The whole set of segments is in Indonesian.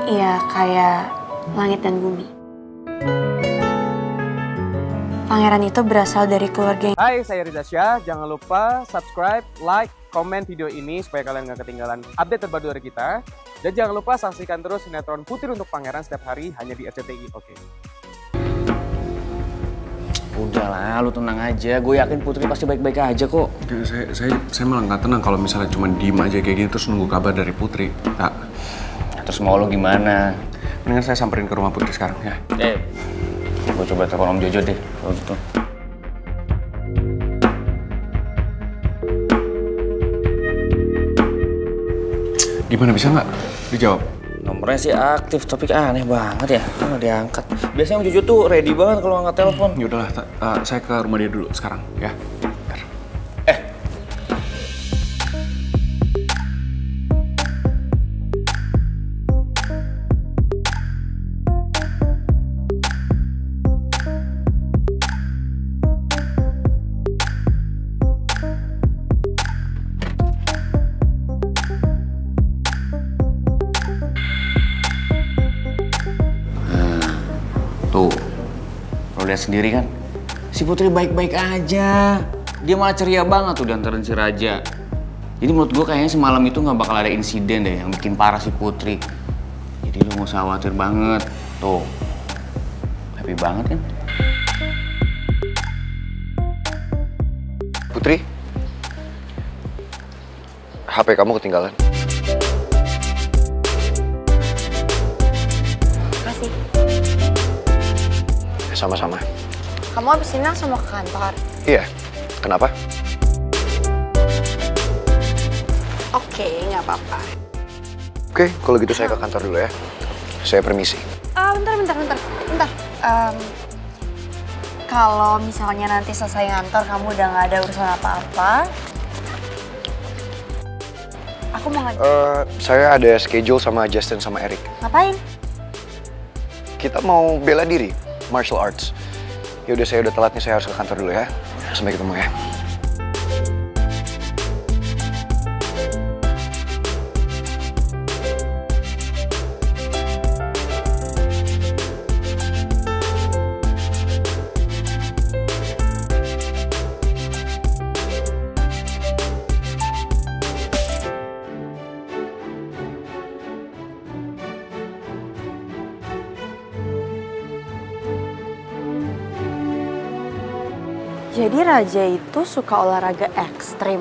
Iya, kayak langit dan bumi. Pangeran itu berasal dari keluarga yang... Hai, saya Riza Syah. Jangan lupa subscribe, like, komen video ini supaya kalian gak ketinggalan update terbaru dari kita. Dan jangan lupa saksikan terus sinetron Putri untuk Pangeran setiap hari hanya di RCTI. Oke. Udahlah, lu tenang aja. Gue yakin Putri pasti baik-baik aja kok. Saya malah nggak tenang kalau misalnya cuma diem aja kayak gini terus nunggu kabar dari Putri. Kak, Terus mau lu gimana? mendingan saya samperin ke rumah Putri sekarang ya. Gue coba telepon Om Jojo deh kalau gitu. Gimana, bisa nggak dijawab? Nomornya sih aktif, tapi aneh banget ya. Kok nggak diangkat? Biasanya Om Jojo tuh ready banget kalau angkat telepon. Ya udahlah, saya ke rumah dia dulu sekarang ya. Bentar. Tuh, lo lihat sendiri kan? Si Putri baik-baik aja. Dia malah ceria banget tuh diantarin si Raja. Jadi menurut gue kayaknya semalam itu nggak bakal ada insiden deh yang bikin parah si Putri. Jadi lo nggak usah khawatir banget. Tuh, happy banget kan? Putri, HP kamu ketinggalan. Makasih. Sama-sama. Kamu abis ini langsung mau ke kantor? Iya, kenapa? Oke, nggak apa-apa. Oke, kalau gitu saya ke kantor dulu ya. Saya permisi. Bentar. Kalau misalnya nanti selesai ngantor kamu udah nggak ada urusan apa-apa, aku mau ngajak. Saya ada schedule sama Justin sama Eric. Ngapain? Kita mau bela diri, martial arts. Yaudah, saya udah telat nih, saya harus ke kantor dulu ya. Sampai ketemu ya. Jadi Raja itu suka olahraga ekstrim.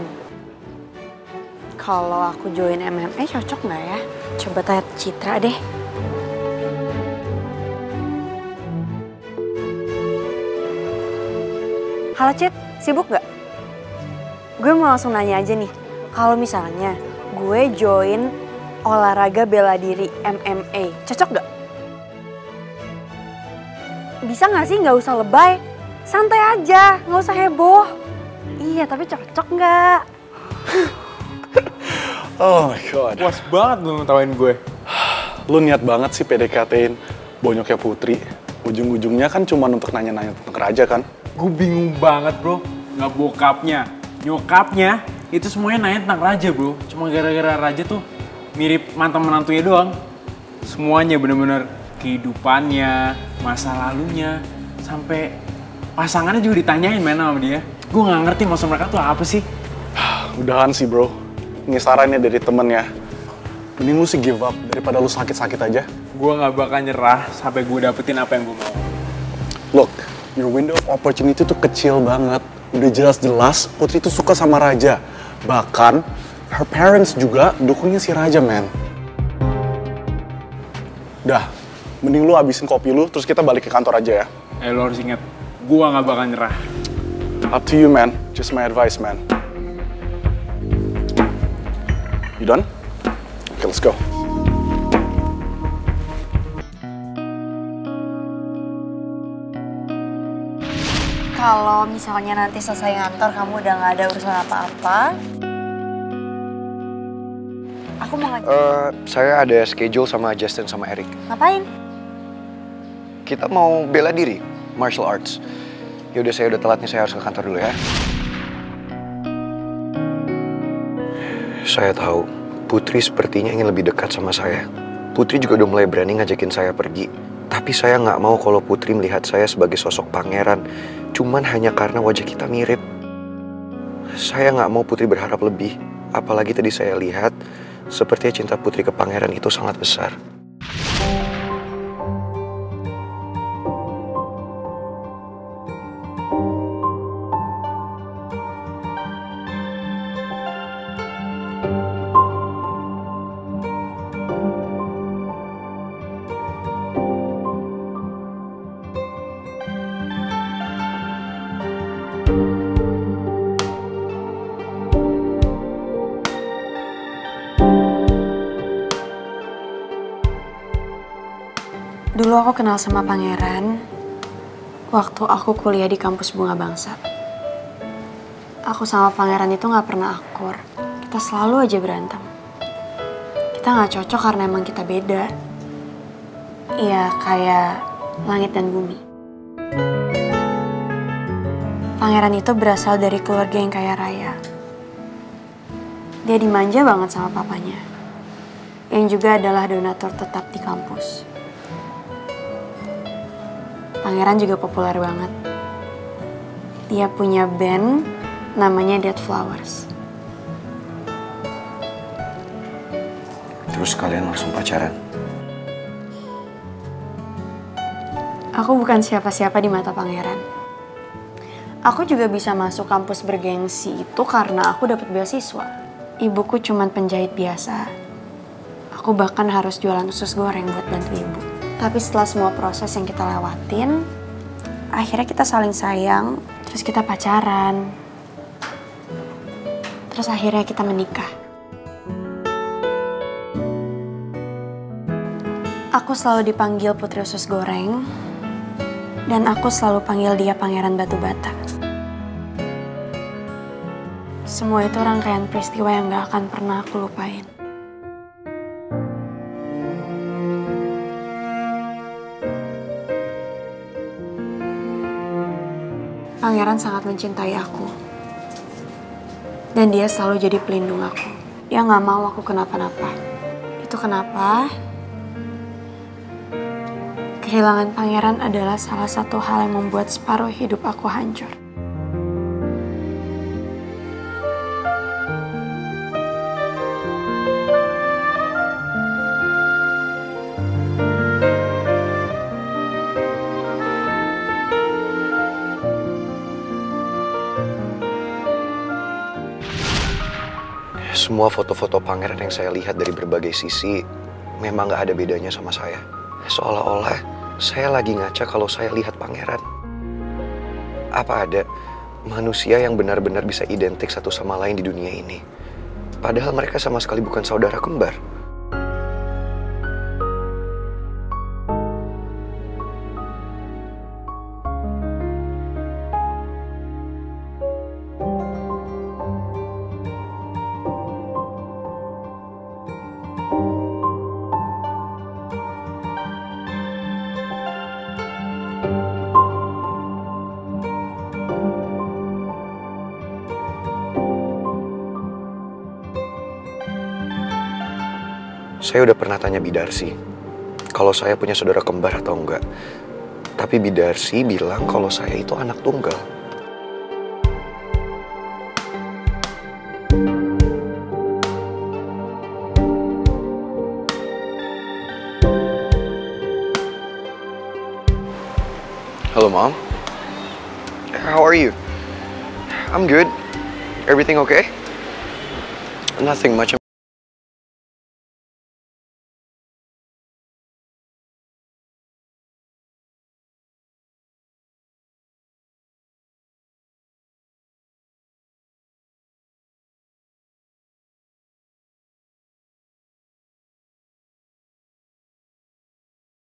Kalau aku join MMA cocok nggak ya? Coba tanya Citra deh. Halo Cit, sibuk nggak? Gue mau langsung nanya aja nih. Kalau misalnya gue join olahraga bela diri MMA, cocok nggak? Bisa nggak sih nggak usah lebay? Santai aja, nggak usah heboh. Iya, tapi cocok nggak? Oh my god. Puas banget lu ngetawain gue. Lu niat banget sih PDKT-in bonyoknya Putri. Ujung-ujungnya kan cuma untuk nanya-nanya tentang Raja kan? Gue bingung banget bro. Nggak bokapnya, nyokapnya, itu semuanya nanya tentang Raja bro. Cuma gara-gara Raja tuh mirip mantan menantunya doang. Semuanya bener-bener kehidupannya, masa lalunya, sampai pasangannya juga ditanyain main sama dia. Gue nggak ngerti maksud mereka tuh apa sih. Udahan sih bro. Ini sarannya dari temen ya. Mending lu sih give up daripada lu sakit-sakit aja. Gue nggak bakal nyerah sampai gue dapetin apa yang gue mau. Look, your window of opportunity tuh kecil banget. Udah jelas-jelas Putri tuh suka sama Raja. Bahkan, her parents juga dukungnya si Raja, man. Dah, mending lu habisin kopi lu, terus kita balik ke kantor aja ya. Lo harus inget, gue nggak bakal nyerah. Up to you, man. Just my advice, man. You done? Okay, let's go. Kalau misalnya nanti selesai ngantor kamu udah nggak ada urusan apa-apa, aku mau ngajak. Saya ada schedule sama Justin sama Eric. Ngapain? Kita mau bela diri, martial arts. Yaudah, saya udah telat nih, saya harus ke kantor dulu ya. Saya tahu Putri sepertinya ingin lebih dekat sama saya. Putri juga udah mulai berani ngajakin saya pergi. Tapi saya nggak mau kalau Putri melihat saya sebagai sosok pangeran, cuman hanya karena wajah kita mirip. Saya nggak mau Putri berharap lebih, apalagi tadi saya lihat sepertinya cinta Putri ke pangeran itu sangat besar. Dulu aku kenal sama pangeran waktu aku kuliah di kampus Bunga Bangsa. Aku sama pangeran itu gak pernah akur. Kita selalu aja berantem. Kita gak cocok karena emang kita beda. Iya, kayak langit dan bumi. Pangeran itu berasal dari keluarga yang kaya raya. Dia dimanja banget sama papanya, yang juga adalah donatur tetap di kampus. Pangeran juga populer banget. Dia punya band namanya Dead Flowers. Terus kalian langsung pacaran? Aku bukan siapa-siapa di mata pangeran. Aku juga bisa masuk kampus bergengsi itu karena aku dapat beasiswa. Ibuku cuman penjahit biasa. Aku bahkan harus jualan usus goreng buat bantu ibu. Tapi setelah semua proses yang kita lewatin, akhirnya kita saling sayang, terus kita pacaran. Terus akhirnya kita menikah. Aku selalu dipanggil Putri Usus Goreng, dan aku selalu panggil dia Pangeran Batu Bata. Semua itu rangkaian peristiwa yang gak akan pernah aku lupain. Pangeran sangat mencintai aku. Dan dia selalu jadi pelindung aku. Dia gak mau aku kenapa-napa. Itu kenapa kehilangan pangeran adalah salah satu hal yang membuat separuh hidup aku hancur. Semua foto-foto pangeran yang saya lihat dari berbagai sisi memang gak ada bedanya sama saya. Seolah-olah saya lagi ngaca kalau saya lihat pangeran. Apa ada manusia yang benar-benar bisa identik satu sama lain di dunia ini? Padahal mereka sama sekali bukan saudara kembar. Saya udah pernah tanya Bidarsi kalau saya punya saudara kembar atau enggak. Tapi Bidarsi bilang kalau saya itu anak tunggal. Hello, Mom. How are you? I'm good. Everything okay? Nothing much.